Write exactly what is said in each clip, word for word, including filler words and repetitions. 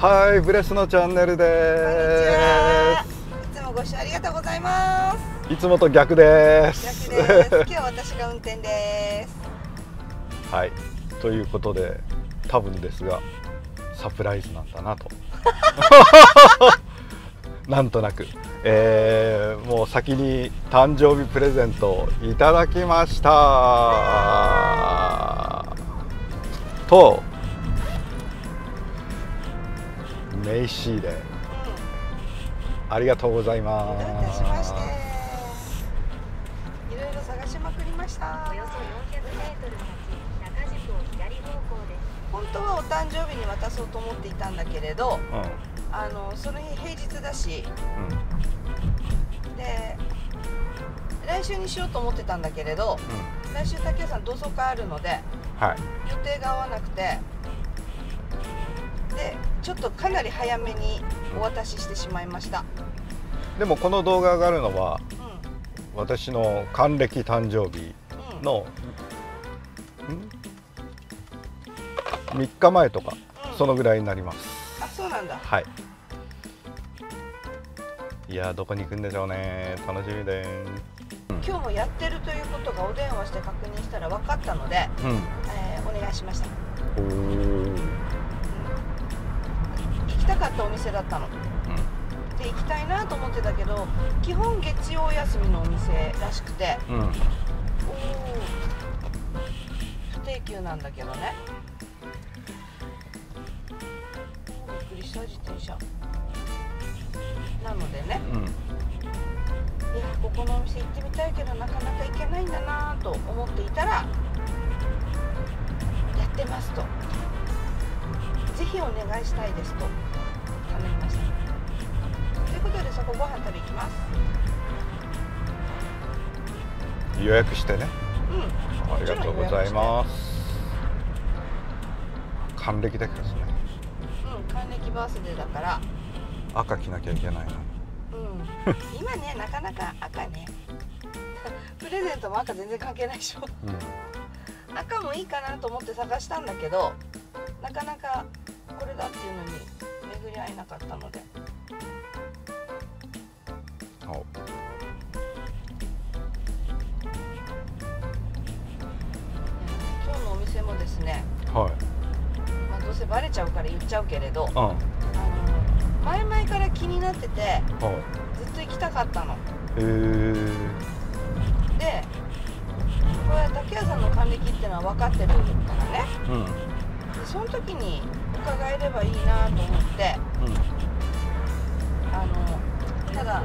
はい、ブレスのチャンネルです。 いつもご視聴ありがとうございます。 いつもと逆です。 逆です。今日は私が運転です。 はい、ということで多分ですがサプライズなんだなとなんとなく、えー、もう先に誕生日プレゼントをいただきましたと名刺で、うん、ありがとうございます。 どういたしまして。いろいろ探しまくりました。およそよんひゃくメートル先中宿を左方向です。本当はお誕生日に渡そうと思っていたんだけれど、うん、あのその日平日だし、うん、で来週にしようと思ってたんだけれど、うん、来週竹谷さん同窓会あるので、はい、予定が合わなくて。でちょっとかなり早めにお渡ししてしまいました。 でもこの動画があるのは、うん、私の還暦誕生日の、うん、みっかまえとか、うん、そのぐらいになります。 あ、そうなんだ。 はい。いや、どこに行くんでしょうね。楽しみです。 今日もやってるということがお電話して確認したら分かったので、うん、えー、お願いしました。おー、行きたかったお店だったの、うん、で行きたいなと思ってたけど基本月曜休みのお店らしくて、うん、おお不定休なんだけどね。びっくりした自転車なのでね、うん、いやここのお店行ってみたいけどなかなか行けないんだなと思っていたらやってますと。ぜひお願いしたいですと頼みました。ということでそこご飯食べ行きます。 予約してね。うん。ありがとうございます。還暦だけですね。 うん、還暦バースデーだから赤着なきゃいけないな。うん。 今ねなかなか赤ねプレゼントも赤全然関係ないでしょ。うん、赤もいいかなと思って探したんだけどなかなかこれだっていうのに巡り合えなかったので。今日のお店もですね、はい、まあどうせバレちゃうから言っちゃうけれど、うん、あの前々から気になってて、はい、ずっと行きたかったの。へー。でこれ竹谷さんの還暦っていうのは分かってるからね、うん、でその時に伺えればいいなと思って、うん、あのただ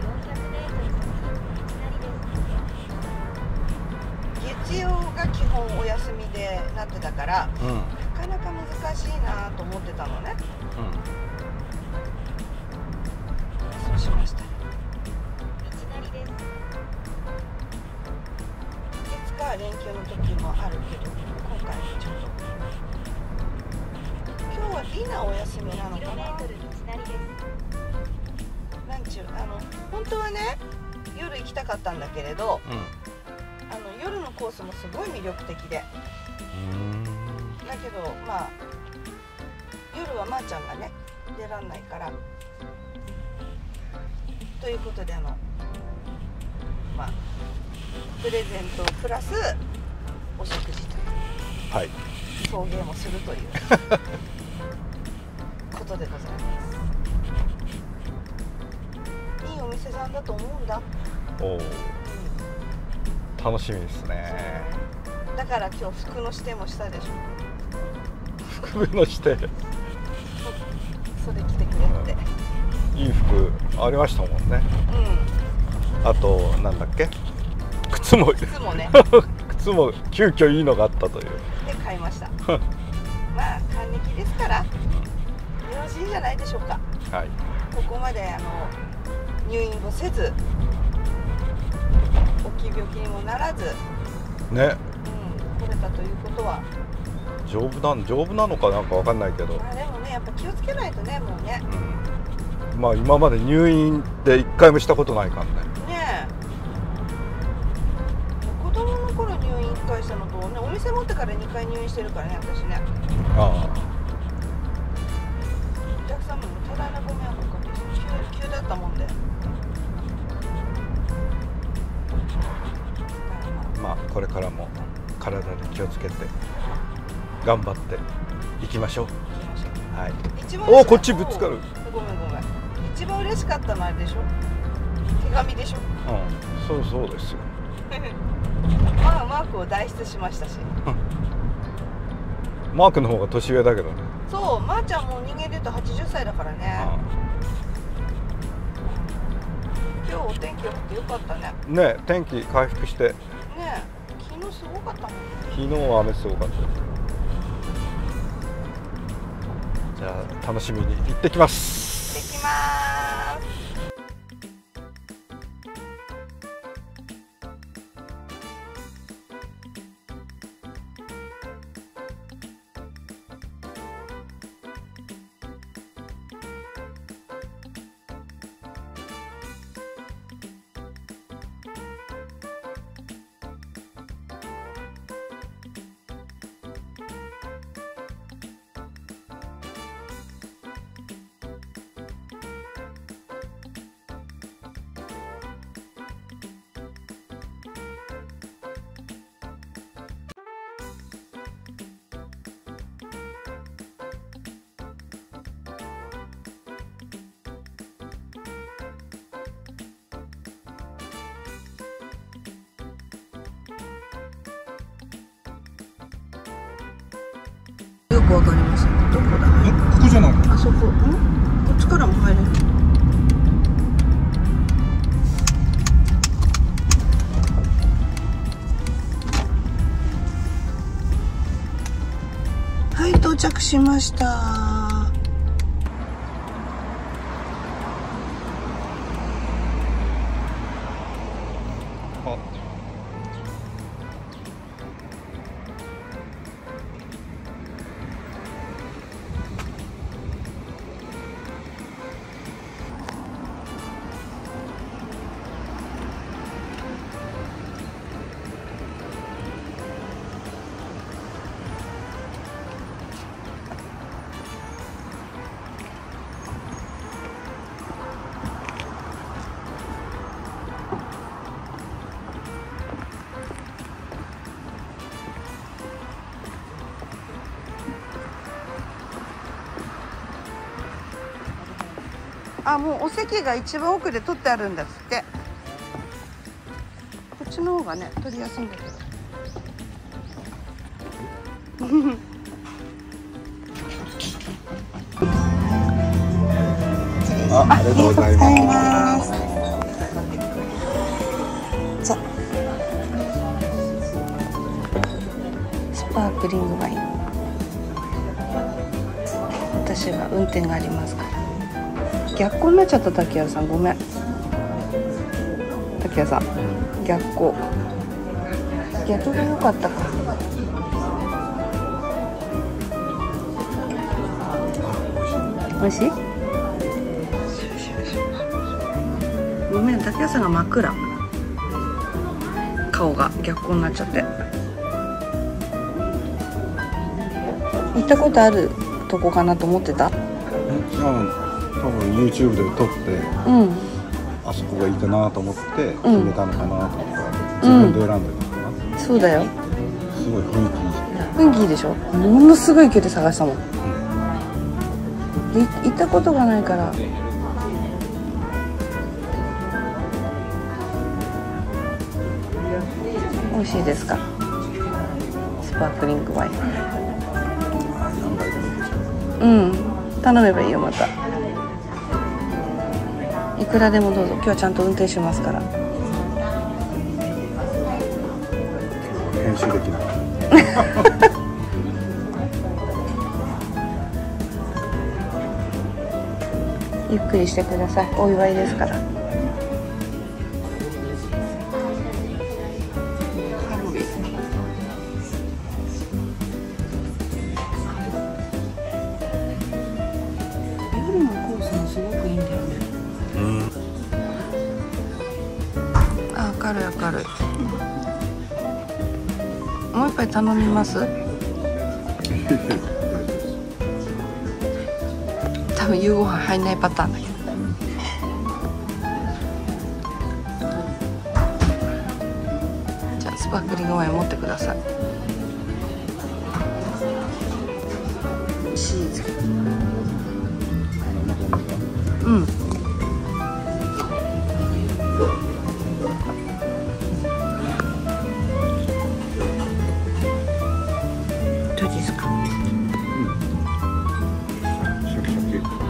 月曜が基本お休みでなってたから、うん、なかなか難しいなと思ってたのね、うん、そうしました。月火連休の時もあるけど今回ちょっと今日はディナーお休みなのかな。なんちゅうあの本当はね夜行きたかったんだけれど、うん、あの夜のコースもすごい魅力的で、うんだけどまあ夜はまーちゃんがね出らんないからということであのまあプレゼントプラスお食事という、はい、送迎もするということでございます。いいお店さんだと思うんだ。おお、うん、 楽しみですね。 だから今日服の指定もしたでしょ。 服の指定それ着てくれって、 うん、いい服ありましたもんね。うん、あとなんだっけ靴も靴もね靴も急遽いいのがあったというで買いましたまあ還暦ですからよろしいんじゃないでしょうか。はい、ここまであの入院もせず大きい病気にもならずね、うん、来れたということは丈夫なん丈夫なのかなんかわかんないけど、 まあでもねやっぱ気をつけないとねもうね、 うん、まあ今まで入院って一回もしたことないからね。 ねえ子供の頃入院いっかいしたのとねお店持ってからにかい入院してるからね私ね。ああお客様も気をつけて頑張っていきましょう。はい。おお、こっちぶつかる。 ごめんごめん。一番嬉しかったのあれでしょ。手紙でしょ。 うん、そうそうですよ。 まあマークを代筆しましたし。 マークの方が年上だけどね。 そう、まーちゃんも人間で言うとはちじゅっさいだからね。今日お天気良くてよかったね。 ね、天気回復して。 ね、昨日すごかったもんね。 昨日は雨すごかった。じゃあ楽しみに行ってきます。 行ってきます。よくわかりません。どこだ。 え、ここじゃない。 あそこ。ん？こっちからも入れる。はい、到着しました。あ、もうお席が一番奥で取ってあるんだっつって。こっちの方がね取りやすいんだけど。 あ、ありがとうございます。 じゃ、スパークリングワイン。私は運転がありますから。逆光になっちゃった。竹谷さんごめん。竹谷さん、うん、逆光。逆が良かったか。美味しい？ごめん、竹谷さんが真っ暗。顔が逆光になっちゃって。行ったことあるとこかなと思ってた？ うん多分 YouTube で撮って、うん、あそこがいいかなと思って決めたのかなとか、うん、自分で選んでたのかな、うん、そうだよ。すごい雰囲気いいじゃん。雰囲気いいでしょ。ものすごい勢いで探したもん、うん、で行ったことがないから。美味しいですか？スパークリングワイン。うん、頼めばいいよまた。いくらでもどうぞ。今日はちゃんと運転しますから。編集できない。 ゆっくりしてください。お祝いですから。夜のコースもすごくいいんだよね。あ、明るい明るい。もう一杯頼みます？多分夕ご飯入んないパターンだけど。じゃあスパークリングワイン持ってください。 チーズ。うん。どうですか。 シャキシャキ。 うん。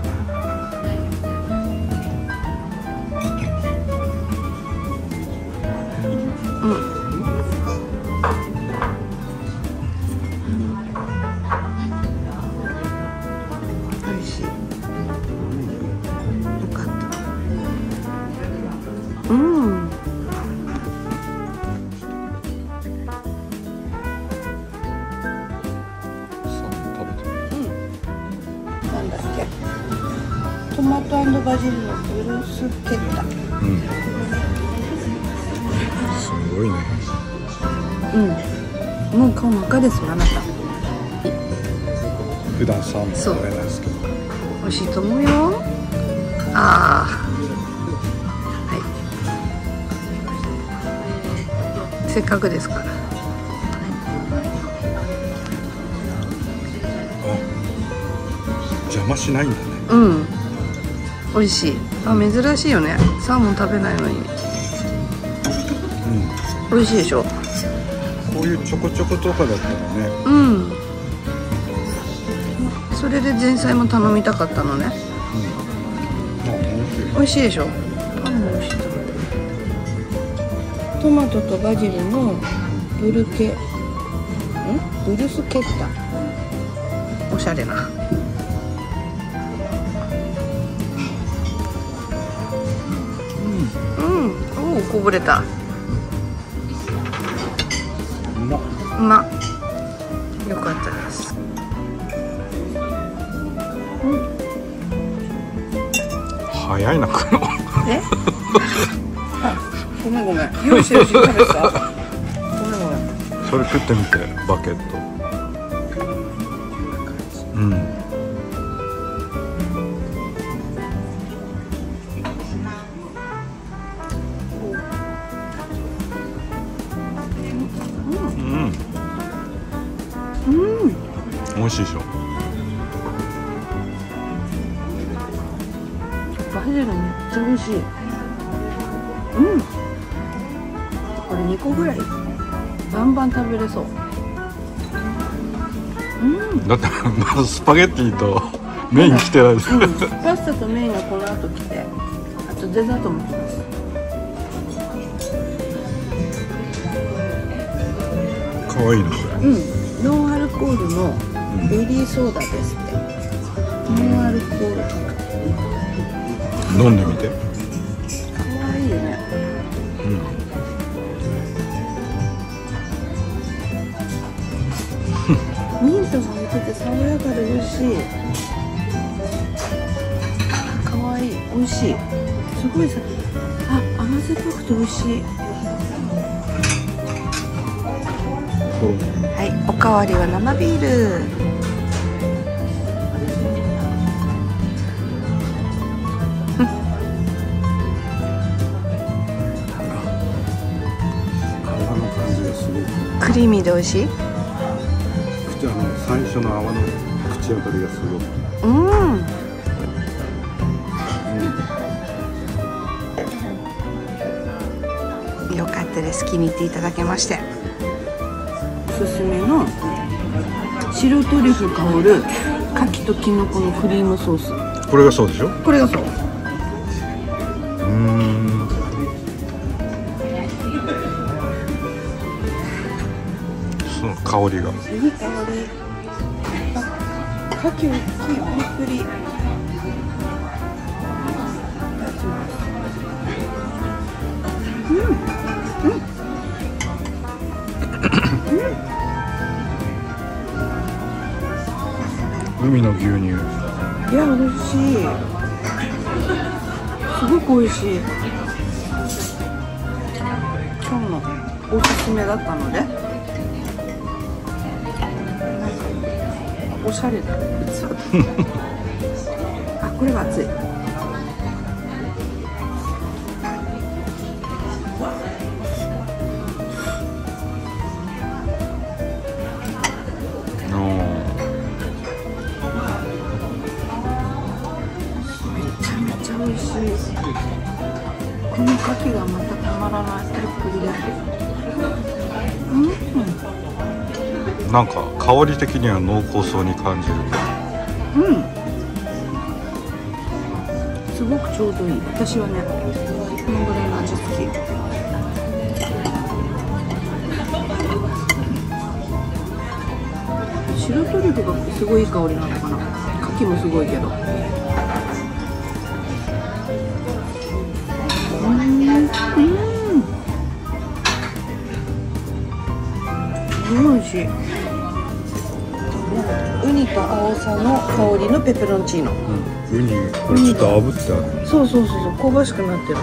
うん。なんだっけ。トマト&バジルのブルースケッタ。 うん。すごいね。 うん。もう顔真っ赤ですよ、あなた。 普段サーモン食べないですけど。 美味しいと思うよ。ああ。せっかくですから。 邪魔しないんだね。 うん。美味しい。あ、珍しいよね。サーモン食べないのに。うん。美味しいでしょ。 こういうちょこちょことかだったらね。 うん。それで前菜も頼みたかったのね。 うん。あ、 美味しいでしょ。パンも美味しい。トマトとバジルのブルケ、ん？ブルスケッタ。おしゃれな。うん。うん。おお、こぼれた。 うまっ。 うまっ。よかったです。うん。 早いな、この。 え？ごめんごめん。よしよし食べた。ごめんごめん。 それ食ってみて、バケット。うん。うん。うん。美味しいでしょ。 バジルめっちゃ美味しい。うん。これにこぐらいバンバン食べれそう。うん。 だってまずスパゲッティとメイン来てないです、うん、 パスタとメインがこの後来て、あとデザートも来ます。 可愛いなこれ。 うん。ノンアルコールのベリーソーダですって、うん、ノンアルコール。 飲んでみて。 可愛いよね。 うん。 ミントが置いてて爽やかで美味しい。可愛い、美味しい。すごいさ、あ、甘酸っぱくて美味しい。はい、おかわりは生ビール。クリーミーで美味しい。 口あの最初の泡の口当たりがすごい。 うん。うん、よかったです。気に入っていただけまして。おすすめの白トリュフ香る牡蠣とキノコのクリームソース。 これがそうでしょ。 これがそう。うーん。その香りが。 いい香り。あ、牡蠣大きい、びっくり。うん。うん。 海の牛乳。 いや、美味しい。すごく美味しい。今日のおすすめだったので。おしゃれだ。あ、これが熱い。 美味しい。この牡蠣がまたたまらない。プリプリで。 うん。なんか香り的には濃厚そうに感じる。 うん。すごくちょうどいい。私はね、このぐらいの味好き。白トリュフがすごいいい香りなのかな。牡蠣もすごいけど。うん、うん、おいしい。ウニとアオサの香りのペペロンチーノ。うん、 ウニ、これちょっと炙ってある。 そうそうそうそう、香ばしくなってる。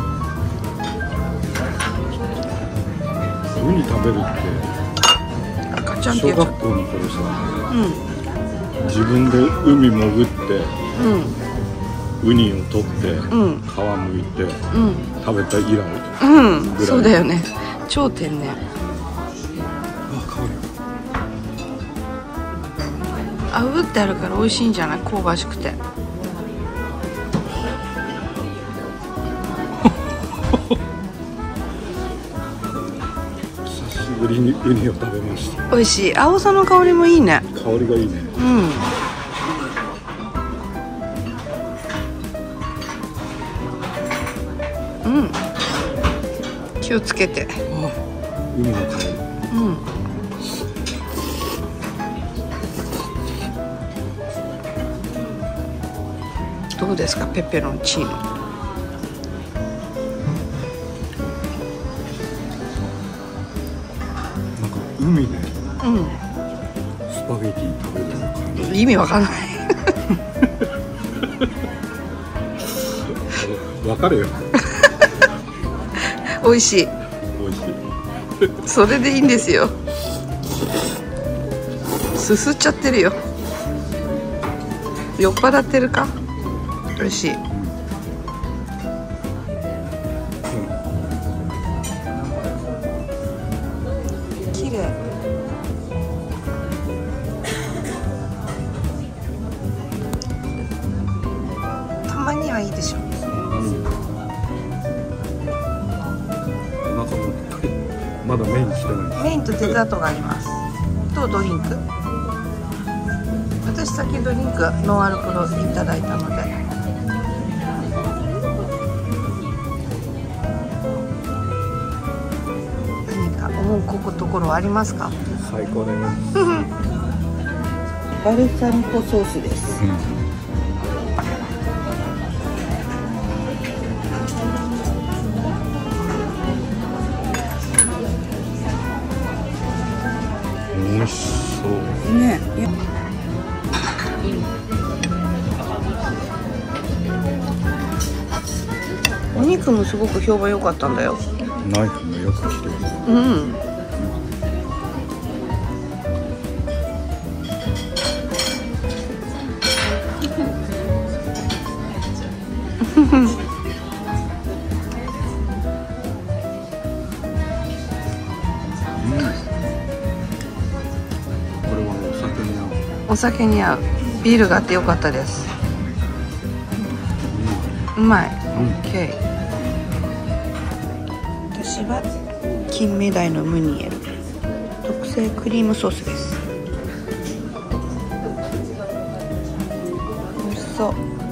ウニ食べるって。小学校の頃さ、うん、自分で海潜って、うん、ウニを取って、うん、皮むいて、うん、食べた以来、うん、そうだよね。超天然。あ、香り。炙ってあるから美味しいんじゃない？香ばしくて。 久しぶりにウニを食べました。 美味しい。アオサの香りもいいね。 香りがいいね。うん。 うん。気をつけて。あ、 海の香り。うん。 どうですか、ペペロンチーノ。 なんか海で、うん、スパゲティ食べるのかな。 意味わかんない。 わかるよ。 美味しい。 美味しい。 それでいいんですよ。すすっちゃってるよ。酔っ払ってるか。美味しい。綺麗。たまにはいいでしょ。 なんかもうまだメインしてない。 メインとデザートがあります。とドリンク。私先ドリンクノンアルコールいただいたので。思うここところありますか？ 最高です。 バルサミコソースです。うん、 美味しそうね。お肉もすごく評判良かったんだよ。 ナイフもよく切れる。うん。これはお酒に合う。 お酒に合う。ビールがあってよかったです。うん、うまい。オッケー。私は金目鯛のムニエル特製クリームソースです。美味しそう。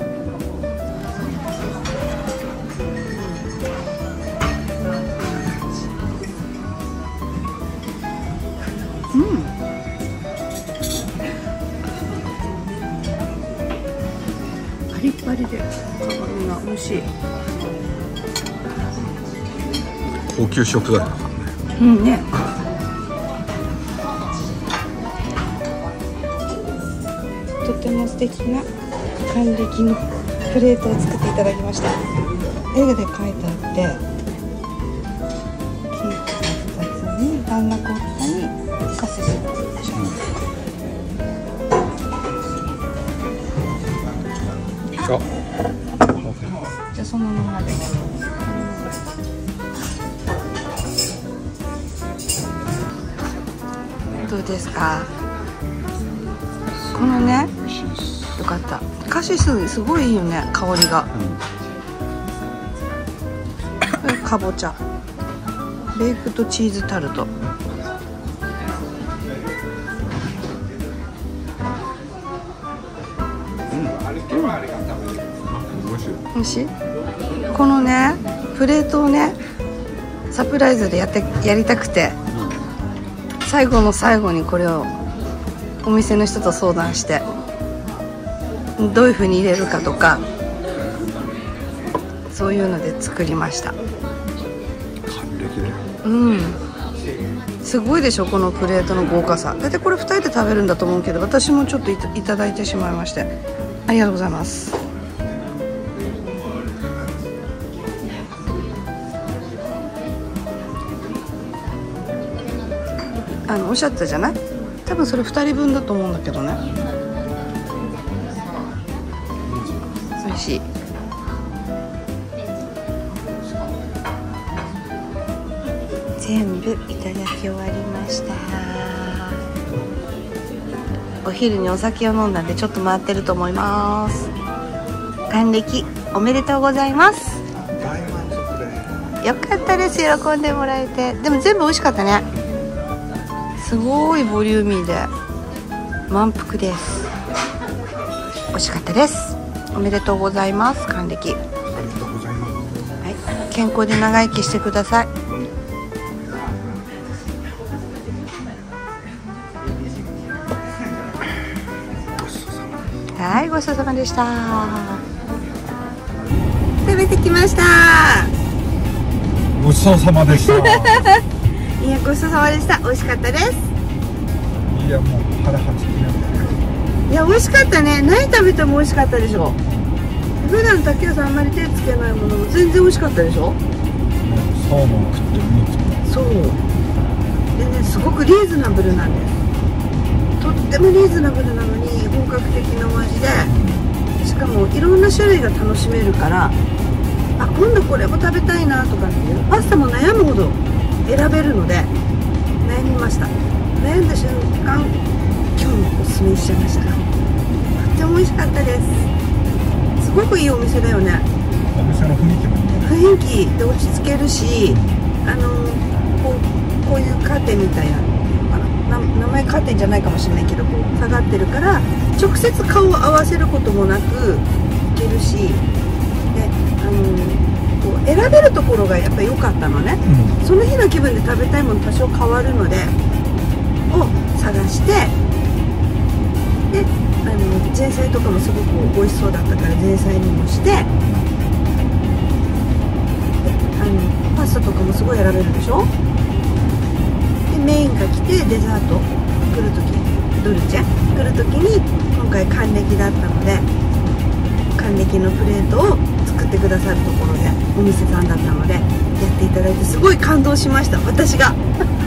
うん。パリパリで皮が美味しい。 高級食材だからね。 うんね。とても素敵な還暦のプレートを作っていただきました。絵で描いてあって、ケーキがふたつに真ん中大きさにカスシ。 あ、 じゃあそのままで。どうですか。このね、 よかった。カシスすごいいいよね、香りが。これかぼちゃ、ベイクドチーズタルト。おいしい。このねプレートをねサプライズでやってやりたくて、最後の最後にこれをお店の人と相談してどういう風に入れるかとか、そういうので作りました。うん、すごいでしょこのプレートの豪華さ。だってこれふたりで食べるんだと思うけど、私もちょっといた、いただいてしまいまして、ありがとうございます。あのおっしゃってたじゃない、多分それふたりぶんだと思うんだけどね。美味しい。全部いただき終わりました。お昼にお酒を飲んだんでちょっと回ってると思います。還暦おめでとうございます。 大満足でよかったです。喜んでもらえて。でも全部美味しかったね。すごいボリューミーで満腹です。美味しかったです。おめでとうございます。還暦。ありがとうございます。はい、健康で長生きしてください。はい、ごちそうさまでした。食べてきました。 ごちそうさまでした。 いや、ごちそうさまでした。美味しかったです。 いや、もう腹はちきれない。 いや、美味しかったね。何食べても美味しかったでしょ。普段竹谷さんあんまり手つけないものも全然美味しかったでしょ。 サーモン食ってみて。 そうでね、すごくリーズナブルなんです。とってもリーズナブルなのに本格的なお味で、しかもいろんな種類が楽しめるから、あ、今度これも食べたいなとかっていう、パスタも悩むほど選べるので悩みました。悩んだ瞬間、今日もおすすめしちゃいました。とっても美味しかったです。すごくいいお店だよね。 お店の雰囲気もい雰いね。 囲気で落ち着けるし、あのこう、こういうカーテンみたいな、な名前カーテンじゃないかもしれないけど、こう下がってるから直接顔を合わせることもなくいけるし、で、あのこう選べるところがやっぱり良かったのね、うん、その日の気分で食べたいもの多少変わるのでを探して、で、あの前菜とかもすごく美味しそうだったから前菜にもして、で、あのパスタとかもすごい選べるでしょ。メインが来てデザート来るとき、ドルチェ来るときに今回還暦だったので、還暦のプレートを作ってくださるところでお店さんだったのでやっていただいて、すごい感動しました、私が。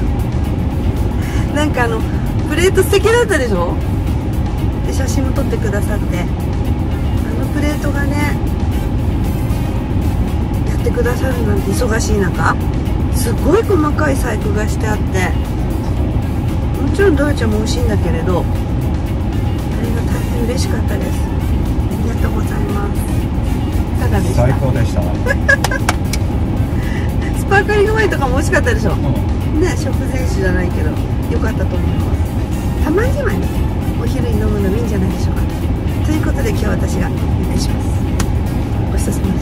なんかあのプレート素敵だったでしょ。で、写真も撮ってくださって、あのプレートがねやってくださるなんて忙しい中、すごい細かい細工がしてあって、もちろんドルチェも美味しいんだけれど、あれが大変嬉しかったです。ありがとうございます。いかがでした？ 最高でした。 スパークリングワインとかも美味しかったでしょ、うん、ね、食前酒じゃないけど良かったと思います。たまにはね、お昼に飲むのもいいんじゃないでしょうか。ということで今日私がお願いします。ごちそうさまでした。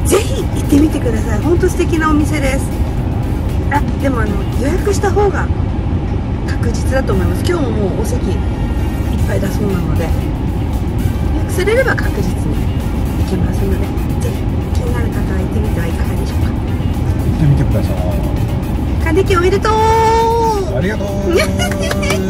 ぜひ行ってみてください。本当素敵なお店です。あ、でもあの予約した方が確実だと思います。今日ももうお席いっぱいだそうなので、予約されれば確実に行けますので、ぜひ気になる方は行ってみてはいかがでしょうか。 行ってみてください。 還暦おめでとう。 ありがとう。